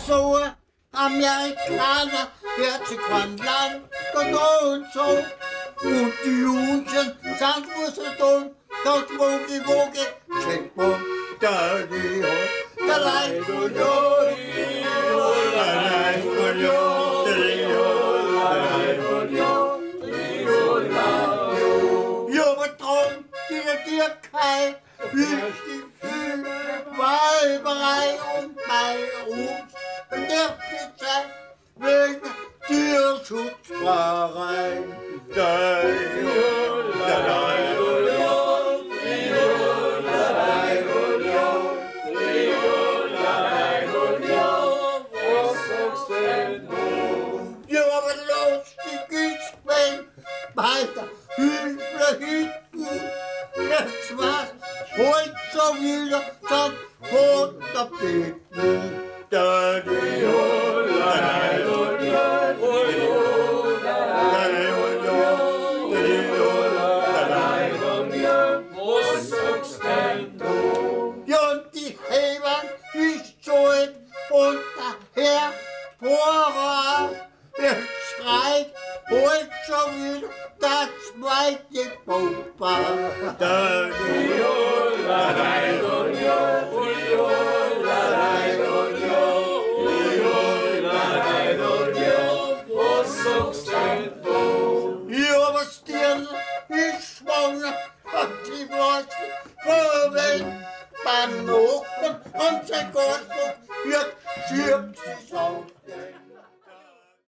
så amerikaner her til Grønland går nogen så. Und die Junchen sang for så dum, dog smukke vugge, tænk på, der er det jo, der er det jo, der er det jo, jo, hvor drøm, det er der kaj, virkelig fyld, meget berej om mig og hus, og derfor sig, hvilke dyr sut fra regn, der er jo, der er jo, Weiter, Hühner hinten, jetzt was, heute schon wieder zum Runterbeten. Da die und die Hebern nicht so und daher Bohrer, der schreit, holt schon wieder das zweite Pumper. Da hier was dir ist schwanger und die Worte verwendet beim Hochmann und sein Gott wird stirbt